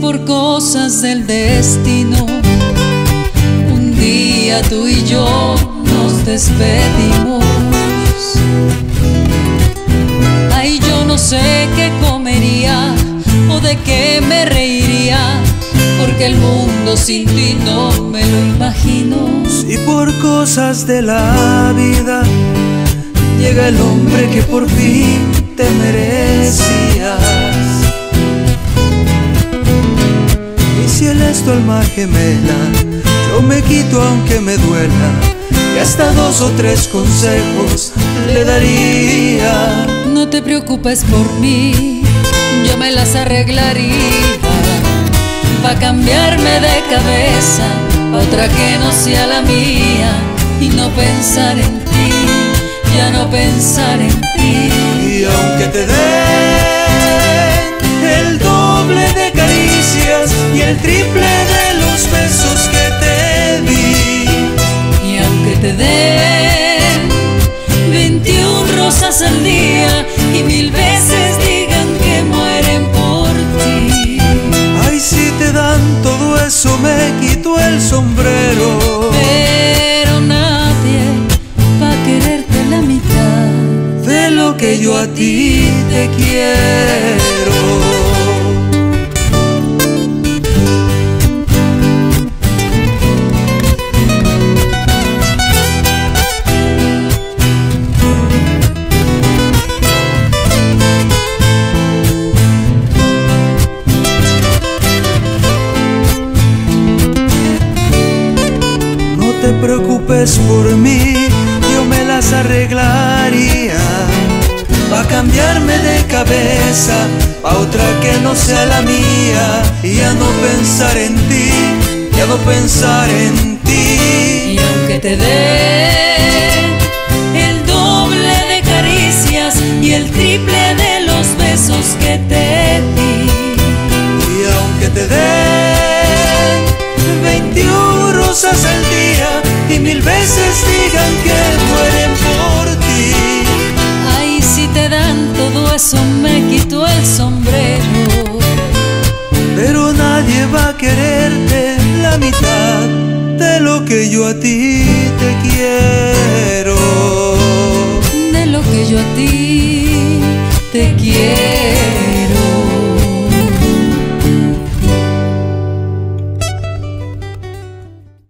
por cosas del destino un día tú y yo nos despedimos. Ay, yo no sé qué comería o de qué me reiría, porque el mundo sin ti no me lo imagino. Si por cosas de la vida llega el hombre que por fin te merecías, y si él es tu alma gemela, yo me quito aunque me duela, y hasta 2 o 3 consejos le daría. No te preocupes por mí, yo me las arreglaría, pa' cambiarme de cabeza a otra que no sea la mía, y no pensar en ti, ya no pensar en ti. Y aunque te den el doble de caricias y el triple de los besos que te di, y aunque te den 21 rosas al día y 1000 veces digan que mueren por ti. ay, si te dan todo eso me quito el sombrero, Pero nadie va a quererte la mitad de lo que yo a ti te quiero. No te preocupes por mí, yo me las arreglaría, pa' cambiarme de cabeza, pa' otra que no sea la mía, y ya no pensar en ti, ya no pensar en ti. Y aunque te den el doble de caricias y el triple de los besos que te di, Y aunque te den 21 rosas al día y 1000 veces digan que mueren por ti, ay, si te dan todo eso me quito el sombrero. pero nadie va a quererte la mitad de lo que yo a ti te quiero. De lo que yo a ti te quiero.